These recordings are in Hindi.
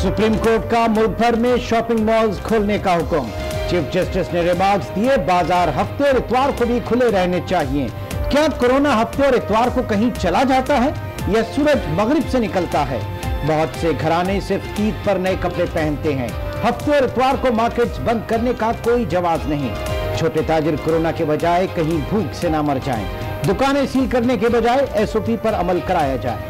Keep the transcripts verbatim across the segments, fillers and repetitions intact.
सुप्रीम कोर्ट का मुल्क भर में शॉपिंग मॉल्स खोलने का हुक्म। चीफ जस्टिस ने रिमार्क्स दिए, बाजार हफ्ते और इतवार को भी खुले रहने चाहिए। क्या कोरोना हफ्ते और इतवार को कहीं चला जाता है या सूरज मगरिब से निकलता है? बहुत से घराने सिर्फ ईद पर नए कपड़े पहनते हैं। हफ्ते और इतवार को मार्केट्स बंद करने का कोई जवाब नहीं। छोटे ताजिर कोरोना के बजाय कहीं भूख से ना मर जाएं। दुकानें सील करने के बजाय एसओपी पर अमल कराया जाए।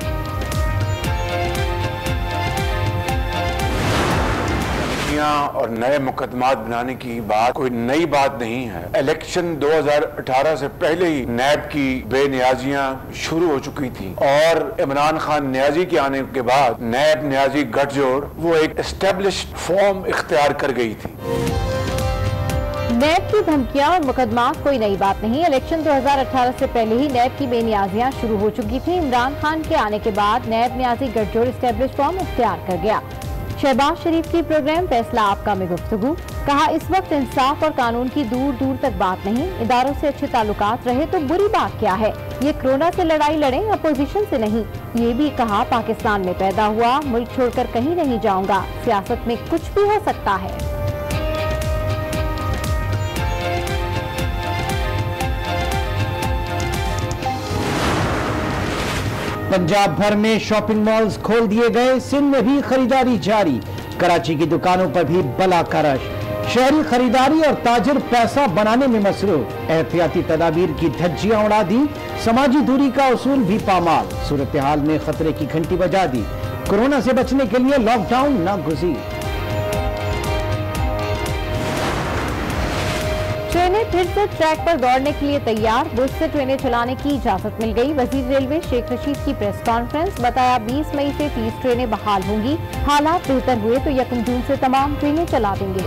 और नए मुकदमात बनाने की बात कोई नई बात नहीं है। इलेक्शन दो हज़ार अठारह से पहले ही नैब की बेनियाजियां शुरू हो चुकी थी और इमरान खान न्याजी के आने के बाद नैब न्याजी गठजोड़ वो एक एस्टेब्लिश्ड फॉर्म इख्तियार कर गई थी। नैब की धमकियां और मुकदमात कोई नई बात नहीं। इलेक्शन दो हज़ार अठारह से पहले ही नैब की बेनियाजियां शुरू हो चुकी थी। इमरान खान के आने के बाद नैब न्याजी गठजोड़ एस्टेब्लिश्ड फॉर्म इख्तियार कर गया। शहबाज शरीफ की प्रोग्राम फैसला आपका में गुफ्तगू, कहा इस वक्त इंसाफ और कानून की दूर दूर तक बात नहीं। इदारों से अच्छे ताल्लुकात रहे तो बुरी बात क्या है। ये कोरोना से लड़ाई लड़ें, अपोजिशन से नहीं। ये भी कहा पाकिस्तान में पैदा हुआ, मुल्क छोड़कर कहीं नहीं जाऊंगा। सियासत में कुछ भी हो सकता है। पंजाब भर में शॉपिंग मॉल्स खोल दिए गए। सिंध में भी खरीदारी जारी। कराची की दुकानों पर भी बला का रश। शहरी खरीदारी और ताजिर पैसा बनाने में मसरूफ। एहतियाती तदाबीर की धज्जियां उड़ा दी। समाजी दूरी का उसूल भी पामाल। सूरत हाल में खतरे की घंटी बजा दी। कोरोना से बचने के लिए लॉकडाउन नागुज़ीर। ट्रेनें फिर से ट्रैक पर दौड़ने के लिए तैयार। बुध से ट्रेनें चलाने की इजाजत मिल गई। वजीर रेलवे शेख रशीद की प्रेस कॉन्फ्रेंस, बताया बीस मई से तीस ट्रेनें बहाल होंगी। हालात बेहतर हुए तो यकम जून से तमाम ट्रेनें चला देंगे।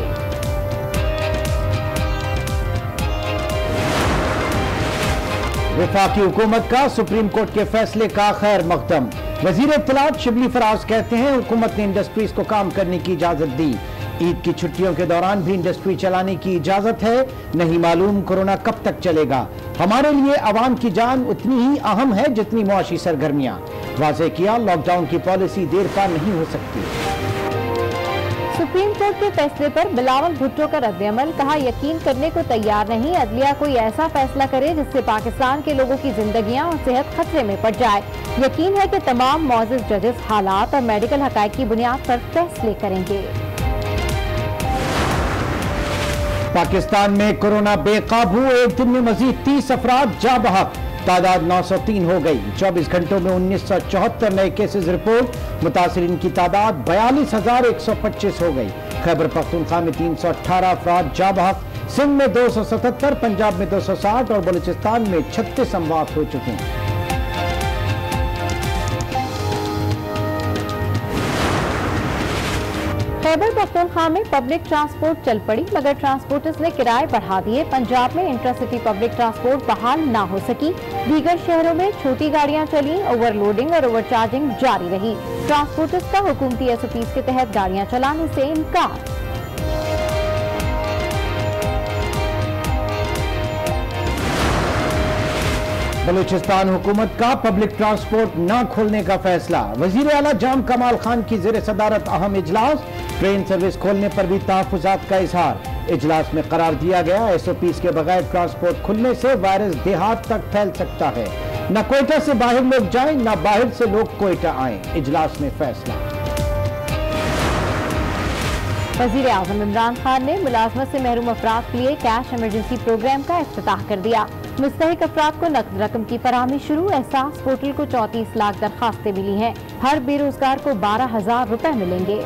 वफाकी हुकूमत का सुप्रीम कोर्ट के फैसले का खैर मकदम। वजीर इत्तलात शिबली फराज कहते हैं हुकूमत ने इंडस्ट्रीज को काम करने की इजाजत दी। ईद की छुट्टियों के दौरान भी इंडस्ट्री चलाने की इजाजत है। नहीं मालूम कोरोना कब तक चलेगा। हमारे लिए आवाम की जान उतनी ही अहम है जितनी मुआशी सरगर्मियां। वाज़ेह किया, लॉकडाउन की पॉलिसी देर पा नहीं हो सकती। सुप्रीम कोर्ट के फैसले पर बिलावल भुट्टो का रद्द-ए-अमल, कहा यकीन करने को तैयार नहीं। अदलिया कोई ऐसा फैसला करे जिससे पाकिस्तान के लोगों की जिंदगियां और सेहत खतरे में पड़ जाए। यकीन है कि तमाम मौजूद जजेस हालात और मेडिकल हकायक की बुनियाद पर फैसले करेंगे। पाकिस्तान में कोरोना बेकाबू। एक दिन में मजीद तीस अफराद जा बहक। तादाद नौ सौ तीन हो गई। चौबीस घंटों में उन्नीस सौ चौहत्तर नए केसेज रिपोर्ट। मुतासरीन की तादाद बयालीस हजार एक सौ पच्चीस हो गई। खैबर पख्तूनख्वा में तीन सौ अठारह अफराद जा बहक। सिंध में दो सौ सतहत्तर, पंजाब में दो सौ साठ और बलूचिस्तान में छत्तीस अमवात हो चुके हैं। खैबर पख्तूनख्वा में पब्लिक ट्रांसपोर्ट चल पड़ी, मगर ट्रांसपोर्टर्स ने किराए बढ़ा दिए। पंजाब में इंट्रासिटी पब्लिक ट्रांसपोर्ट बहाल ना हो सकी। दीगर शहरों में छोटी गाड़ियां चली। ओवरलोडिंग और ओवरचार्जिंग जारी रही। ट्रांसपोर्टर्स का हुकूमती एसओपीज के तहत गाड़ियां चलाने से इनकार। बलूचिस्तान हुकूमत का पब्लिक ट्रांसपोर्ट न खोलने का फैसला। वजीर आला जाम कमाल खान की जेर सदारत अहम इजलास। ट्रेन सर्विस खोलने पर भी तहफ्फुजात का इजहार। इजलास में करार दिया गया एसओपीज के बगैर ट्रांसपोर्ट खुलने से वायरस देहात तक फैल सकता है। न कोयटा से बाहर लोग जाएं, न बाहर से लोग कोयटा आएं। इजलास में फैसला। वजीर आजम इमरान खान ने मुलाजमत से महरूम अफराद के लिए कैश इमरजेंसी प्रोग्राम का इफ्तिताह कर दिया। मुस्तहिक अफराद को नकद रकम की फराहमी शुरू। एहसास पोर्टल को चौंतीस लाख दरखास्तें मिली हैं। हर बेरोजगार को बारह हजार रुपए मिलेंगे।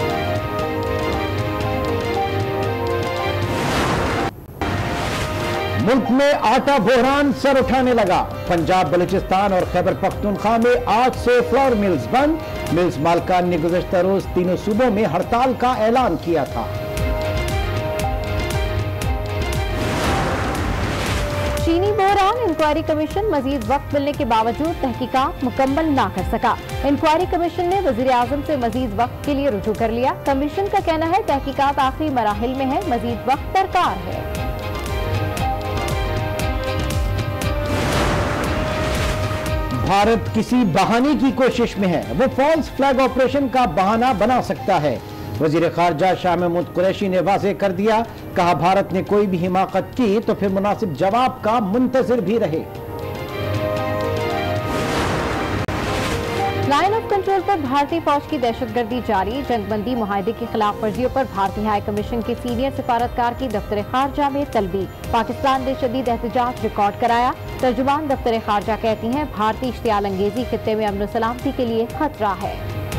मुल्क में आटा बहरान सर उठाने लगा। पंजाब, बलूचिस्तान और खैबर पख्तूनख्वा में आज से फ्लोर मिल्स बंद। मिल्स मालकान ने गुज़श्ता रोज तीनों सूबों में हड़ताल का ऐलान किया था। चीनी बहरान इंक्वायरी कमीशन मजीद वक्त मिलने के बावजूद तहकीकात मुकम्मल ना कर सका। इंक्वायरी कमीशन ने वजीर आजम से मजीद वक्त के लिए रुजू कर लिया। कमीशन का कहना है तहकीकात आखिरी मराहिल में है, मजीद वक्त दरकार है। भारत किसी बहाने की कोशिश में है, वो फॉल्स फ्लैग ऑपरेशन का बहाना बना सकता है। वजीर खारजा शाह महमूद कुरैशी ने वाज़ेह कर दिया, कहा भारत ने कोई भी हिमाकत की तो फिर मुनासिब जवाब का मुंतजिर भी रहे। लाइन ऑफ कंट्रोल पर भारतीय फौज की दहशतगर्दी जारी, जंगबंदी मुआहदे की खिलाफ वर्जियों पर भारतीय हाई कमीशन के सीनियर सिफारतकार की दफ्तर खारजा में तलबी। पाकिस्तान ने शदीद एहतजाज रिकॉर्ड कराया। तर्जुमान दफ्तर खारजा कहती हैं भारतीय इश्तियाल अंगेजी खित्ते में अमन सलामती के लिए खतरा है।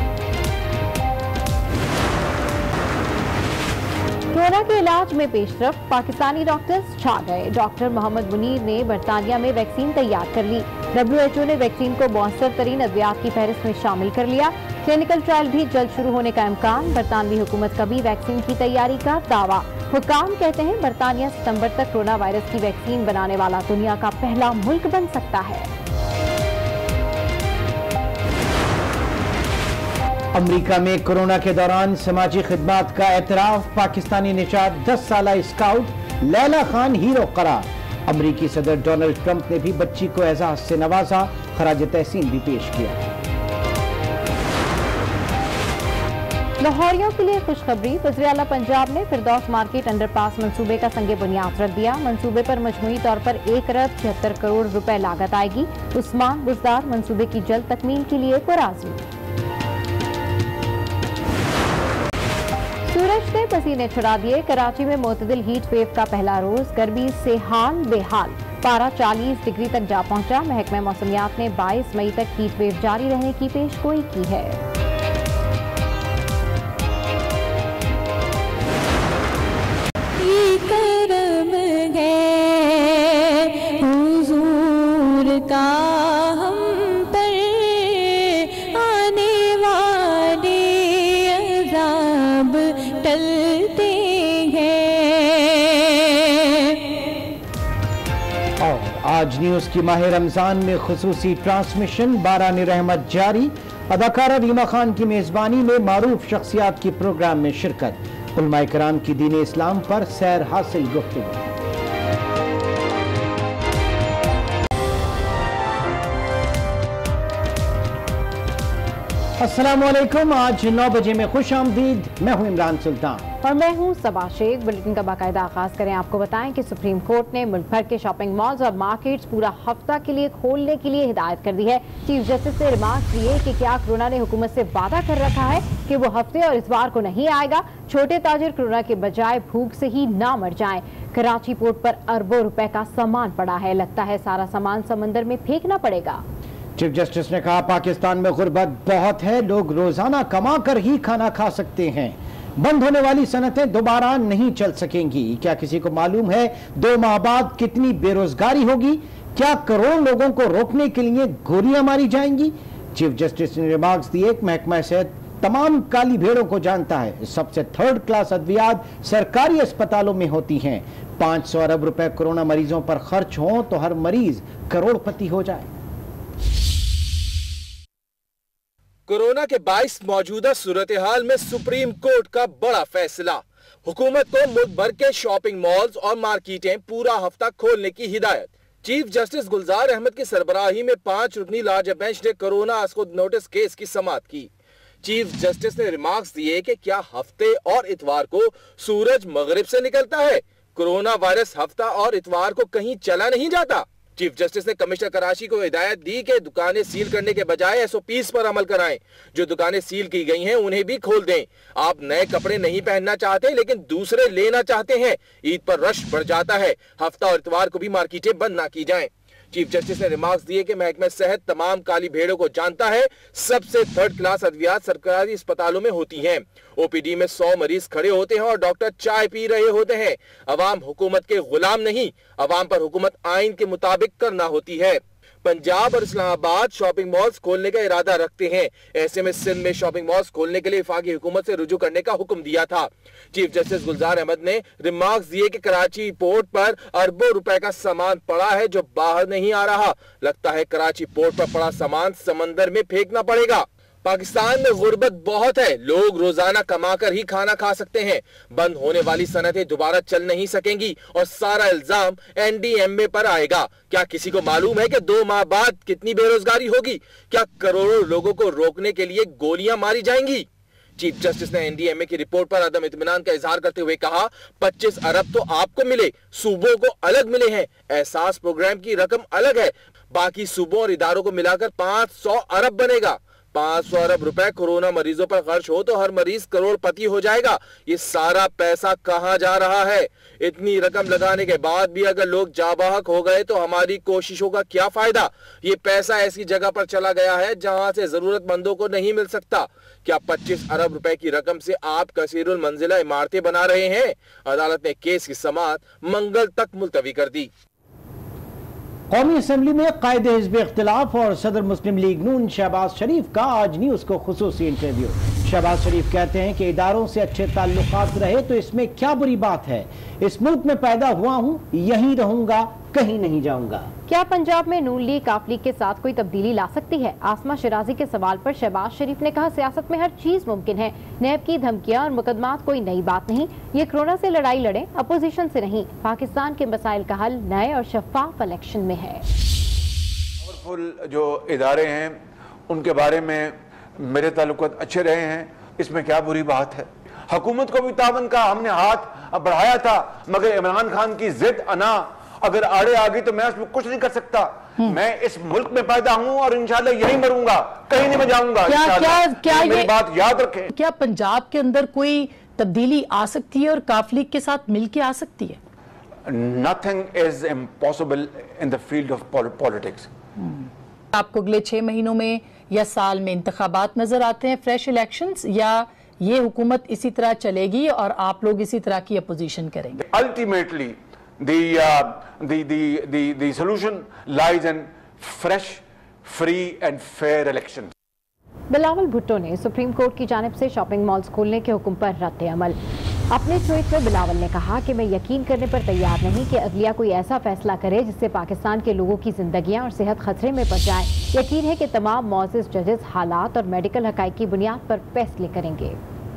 कोरोना के इलाज में पेशरफ, पाकिस्तानी डॉक्टर्स छा गए। डॉक्टर मोहम्मद मुनीर ने बरतानिया में वैक्सीन तैयार कर ली। डब्ल्यू एच ओ ने वैक्सीन को मौसर तरीन अद्वियात की फहरिस्त में शामिल कर लिया। क्लिनिकल ट्रायल भी जल्द शुरू होने का इम्कान। बरतानवी हुकूमत का भी वैक्सीन की तैयारी का दावा। हुक्काम कहते हैं बरतानिया सितंबर तक कोरोना वायरस की वैक्सीन बनाने वाला दुनिया का पहला मुल्क बन सकता है। अमेरिका में कोरोना के दौरान समाजी खिदमात का एतराफ, पाकिस्तानी निशाद दस साल स्काउट लैला खान हीरो करार। अमेरिकी सदर डोनाल्ड ट्रंप ने भी बच्ची को एजाज से नवाजा, खराज तहसीन भी पेश किया। लाहौरियों के लिए खुशखबरी, वज़ीर आला पंजाब ने फिरदौस मार्केट अंडरपास मंसूबे का संगे बुनियाद रख दिया। मंसूबे पर मजमूई तौर पर एक अरब छिहत्तर करोड़ रुपए लागत आएगी। उस्मान बुज़दार मंसूबे की जल्द तकमील के लिए पुराज़ी। सूरज ने पसीने छुड़ा दिए, कराची में मोतदिल हीट वेव का पहला रोज, गर्मी से हाल बेहाल, पारा चालीस डिग्री तक जा पहुंचा। महकमा मौसमियात ने बाईस मई तक हीट वेव जारी रहने की पेशगोई की है। ये करम है हुजूर का हम पर, आने वाले अज़ाब टलते हैं। और आज न्यूज की माह रमजान में खुसूसी ट्रांसमिशन बारान रहमत जारी। अदाकारा रीमा खान की मेजबानी में मारूफ शख्सियात की प्रोग्राम में शिरकत। उलमाए कराम की दीन इस्लाम पर सैर हासिल गुफ्तगू। अस्सलाम वालेकुम, आज नौ बजे में खुश आमदीद। मैं हूं इमरान सुल्तान और मैं हूं सबा शेख। बुलेटिन का बाकायदा आगाज करें। आपको बताएं कि सुप्रीम कोर्ट ने मुल्क भर के शॉपिंग मॉल्स और मार्केट्स पूरा हफ्ता के लिए खोलने के लिए हिदायत कर दी है। चीफ जस्टिस ने रिमार्क दिए कि क्या कोरोना ने हुकूमत से वादा कर रखा है कि वो हफ्ते और इतवार को नहीं आएगा। छोटे ताजिर कोरोना के बजाय भूख से ही ना मर जाएं। कराची पोर्ट पर अरबों रुपए का सामान पड़ा है, लगता है सारा सामान समंदर में फेंकना पड़ेगा। चीफ जस्टिस ने कहा पाकिस्तान में गुर्बत बहुत है, लोग रोजाना कमा कर ही खाना खा सकते हैं। बंद होने वाली सनतें दोबारा नहीं चल सकेंगी। क्या किसी को मालूम है दो माह बाद कितनी बेरोजगारी होगी? क्या करोड़ लोगों को रोकने के लिए गोलियां मारी जाएंगी? चीफ जस्टिस ने रिमार्क्स दिए, महकमा सेहत तमाम काली भेड़ों को जानता है। सबसे थर्ड क्लास अद्वियात सरकारी अस्पतालों में होती हैं। पांच सौ अरब रुपए कोरोना मरीजों पर खर्च हो तो हर मरीज करोड़पति हो जाए। कोरोना के बाईस मौजूदा सूरत हाल में सुप्रीम कोर्ट का बड़ा फैसला। हुकूमत को मुल्क भर के शॉपिंग मॉल्स और मार्केटें पूरा हफ्ता खोलने की हिदायत। चीफ जस्टिस गुलजार अहमद की सरबराही में पांच रुकनी लार्ज बेंच ने कोरोना अस्कुद नोटिस केस की समाअत की। चीफ जस्टिस ने रिमार्क्स दिए कि क्या हफ्ते और इतवार को सूरज मगरिब से निकलता है? कोरोना वायरस हफ्ता और इतवार को कहीं चला नहीं जाता। चीफ जस्टिस ने कमिश्नर कराची को हिदायत दी कि दुकानें सील करने के बजाय एसओपीज पर अमल कराएं। जो दुकानें सील की गई हैं उन्हें भी खोल दें। आप नए कपड़े नहीं पहनना चाहते लेकिन दूसरे लेना चाहते हैं, ईद पर रश बढ़ जाता है, हफ्ता और इतवार को भी मार्केटें बंद ना की जाएं। चीफ जस्टिस ने रिमार्क्स दिए कि महकमा सेहत तमाम काली भेड़ों को जानता है। सबसे थर्ड क्लास अद्वियात सरकारी अस्पतालों में होती हैं। ओपीडी में सौ मरीज खड़े होते हैं और डॉक्टर चाय पी रहे होते हैं। अवाम हुकूमत के गुलाम नहीं, अवाम पर हुकूमत आइन के मुताबिक करना होती है। पंजाब और इस्लामाबाद शॉपिंग मॉल्स खोलने का इरादा रखते हैं। ऐसे में सिंध में शॉपिंग मॉल्स खोलने के लिए वफाकी हुकूमत से रुजू करने का हुक्म दिया था। चीफ जस्टिस गुलजार अहमद ने रिमार्क्स दिए कि कराची पोर्ट पर अरबों रुपए का सामान पड़ा है जो बाहर नहीं आ रहा। लगता है कराची पोर्ट पर पड़ा सामान समंदर में फेंकना पड़ेगा। पाकिस्तान में गुर्बत बहुत है, लोग रोजाना कमाकर ही खाना खा सकते हैं। बंद होने वाली सनतें दोबारा चल नहीं सकेंगी और सारा इल्जाम एन डी एम ए पर आएगा। क्या किसी को मालूम है कि दो माह बाद कितनी बेरोजगारी होगी? क्या करोड़ों लोगों को रोकने के लिए गोलियां मारी जाएंगी? चीफ जस्टिस ने एन डी एम ए की रिपोर्ट पर अदम इत्मीनान का इजहार करते हुए कहा, पच्चीस अरब तो आपको मिले, सूबों को अलग मिले हैं। एहसास प्रोग्राम की रकम अलग है, बाकी सूबों और इदारों को मिलाकर पांच सौ अरब बनेगा। पांच सौ अरब रुपए कोरोना मरीजों पर खर्च हो तो हर मरीज करोड़पति हो जाएगा। ये सारा पैसा कहां जा रहा है? इतनी रकम लगाने के बाद भी अगर लोग जाबाहक हो गए तो हमारी कोशिशों का क्या फायदा? ये पैसा ऐसी जगह पर चला गया है जहां से जरूरतमंदों को नहीं मिल सकता। क्या पच्चीस अरब रुपए की रकम से आप कसीरुल मंजिला इमारतें बना रहे हैं? अदालत ने केस की समाअत मंगल तक मुलतवी कर दी। कौमी असम्बली में कायद हिज़्ब इख्तिलाफ और सदर मुस्लिम लीग नून शहबाज शरीफ का आज न्यूज़ को खुसूसी इंटरव्यू। शहबाज शरीफ कहते हैं कि इदारों से अच्छे ताल्लुकात रहे तो इसमें क्या बुरी बात है। इस मुल्क में पैदा हुआ हूँ, यहीं रहूंगा, कहीं नहीं जाऊंगा। क्या पंजाब में नून लीग काफ लीग के साथ कोई तब्दीली ला सकती है? आसमा शिराजी के सवाल पर शहबाज शरीफ ने कहा, सियासत में हर चीज मुमकिन है। नैब की धमकियां और मुकदमात कोई नई बात नहीं। ये कोरोना से लड़ाई लड़े, अपोजिशन से नहीं। पाकिस्तान के मसाइल का हल नए और शफाफ इलेक्शन में है। पावरफुल जो इदारे हैं उनके बारे में मेरे ताल्लुकात अच्छे रहे हैं, इसमें क्या बुरी बात है? हुकूमत को भी तावन का हमने हाथ बढ़ाया था, मगर इमरान खान की जिद अना अगर आड़े आ गई तो मैं उसमें कुछ नहीं कर सकता। मैं इस मुल्क में पैदा हूं और इंशाल्लाह यहीं मरूंगा, कहीं नहीं मैं जाऊंगा। क्या क्या क्या मेरी बात याद रखें। क्या पंजाब के अंदर कोई तब्दीली आ सकती है और काफ लीग के साथ मिलके आ सकती है? Nothing is impossible in the field of politics. आपको अगले छह महीनों में या साल में इंतखाबात नजर आते हैं, फ्रेश इलेक्शंस, या ये हुकूमत इसी तरह चलेगी और आप लोग इसी तरह की अपोजिशन करेंगे? Ultimately, the uh, the the the the solution lies in fresh, free and fair elections. Bilawal Bhutto ने सुप्रीम कोर्ट की जानिब से शॉपिंग मॉल्स खोलने के हुक्म पर रद्द अमल। अपने ट्वीट में बिलावल ने कहा कि मैं यकीन करने पर तैयार नहीं कि अदलिया कोई ऐसा फैसला करे जिससे पाकिस्तान के लोगों की जिंदगियां और सेहत खतरे में पड़ जाए। यकीन है कि तमाम मुअज़्ज़िज़ जजेस हालात और मेडिकल हक़ाइक़ की बुनियाद पर फैसले करेंगे।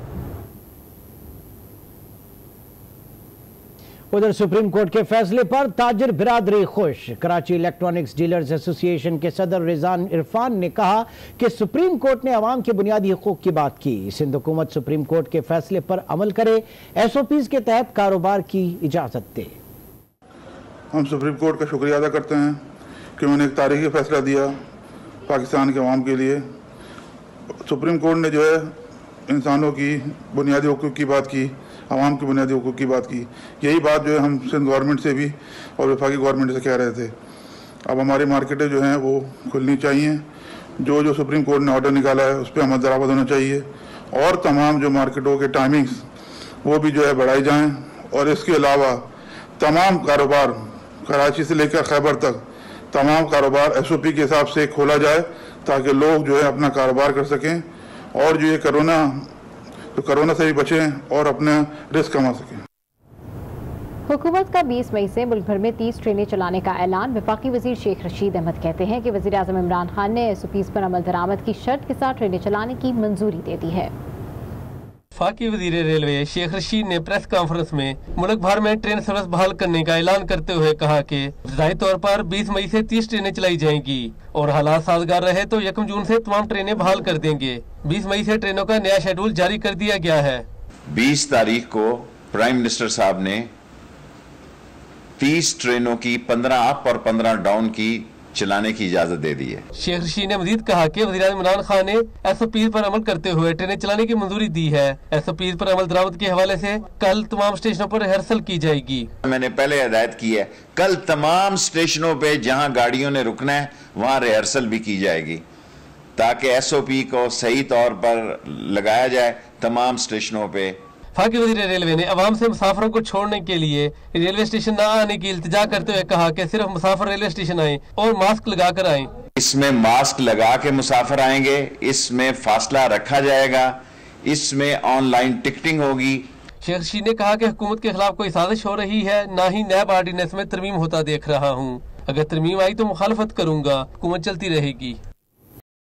उधर सुप्रीम कोर्ट के फैसले पर ताजिर बिरादरी खुश। कराची इलेक्ट्रॉनिक्स डीलर्स एसोसिएशन के सदर रिजान इरफान ने कहा कि सुप्रीम कोर्ट ने अवाम के बुनियादी हुकूक की बात की। सिंध हुकूमत सुप्रीम कोर्ट के फैसले पर अमल करे, एस ओ पीज़ के तहत कारोबार की इजाजत दे। हम सुप्रीम कोर्ट का शुक्रिया अदा करते हैं कि उन्होंने एक तारीखी फैसला दिया पाकिस्तान के अवाम के लिए। सुप्रीम कोर्ट ने जो है इंसानों की बुनियादी हुकूक की बात की, आवाम की बुनियादी हुकूक की बात की। यही बात जो है हम सिंध गवर्नमेंट से भी और वफाकी गवर्नमेंट से कह रहे थे। अब हमारी मार्केटें जो हैं वो खुलनी चाहिए। जो जो सुप्रीम कोर्ट ने ऑर्डर निकाला है उस पर अमल दरामद होना चाहिए और तमाम जो मार्केटों के टाइमिंग्स वो भी जो है बढ़ाई जाएँ। और इसके अलावा तमाम कारोबार कराची से लेकर खैबर तक तमाम कारोबार एस ओ पी के हिसाब से खोला जाए ताकि लोग जो है अपना कारोबार कर सकें और जो ये कोरोना तो कोरोना से भी बचें और अपना रिस्क कमा सकें। हुकूमत का बीस मई से मुल्क भर में तीस ट्रेनें चलाने का ऐलान। वफाकी वजीर शेख रशीद अहमद कहते हैं कि वजीर आज़म इमरान खान ने एस ओ पीज़ पर अमल दरामद की शर्त के साथ ट्रेनें चलाने की मंजूरी दे दी है। वफाकी वजीर रेलवे शेख रशीद ने प्रेस कॉन्फ्रेंस में मुल्क भर में ट्रेन सर्विस बहाल करने का ऐलान करते हुए कहा कि इब्तदाई तौर पर बीस मई से तीस ट्रेनें चलाई जाएंगी और हालात साजगार रहे तो यकम जून से तमाम ट्रेनें बहाल कर देंगे। बीस मई से ट्रेनों का नया शेड्यूल जारी कर दिया गया है। बीस तारीख को प्राइम मिनिस्टर साहब ने तीस ट्रेनों की पंद्रह अप और पंद्रह डाउन की चलाने की इजाजत दे दी है। शेख रशीद ने मजीद कहा कि वज़ीर आज़म इमरान खान ने एस ओ पी पर अमल करते हुए ट्रेनें चलाने की मंजूरी दी है। एस ओ पी पर अमल दरामद के हवाले से कल तमाम स्टेशनों पर रिहर्सल की जाएगी। मैंने पहले हिदायत की है, कल तमाम स्टेशनों पे जहां गाड़ियों ने रुकना है वहां रिहर्सल भी की जाएगी ताकि एस ओ पी को सही तौर पर लगाया जाए तमाम स्टेशनों पे। वफाकी वज़ीर रेलवे ने अवाम से मुसाफिरों को छोड़ने के लिए रेलवे स्टेशन न आने की इल्तिजा करते हुए कहा कि सिर्फ मुसाफिर रेलवे स्टेशन आए और मास्क लगा कर आए। इसमें मास्क लगा के मुसाफिर आएंगे, इसमें फासला रखा जाएगा, इसमें ऑनलाइन टिकटिंग होगी। शेख रशीद ने कहा कि हुकूमत के खिलाफ कोई साजिश हो रही है, न ही नैब आर्डिनेंस में तरमीम होता देख रहा हूँ। अगर तरमीम आई तो मुखालफत करूंगा, हुकूमत चलती रहेगी।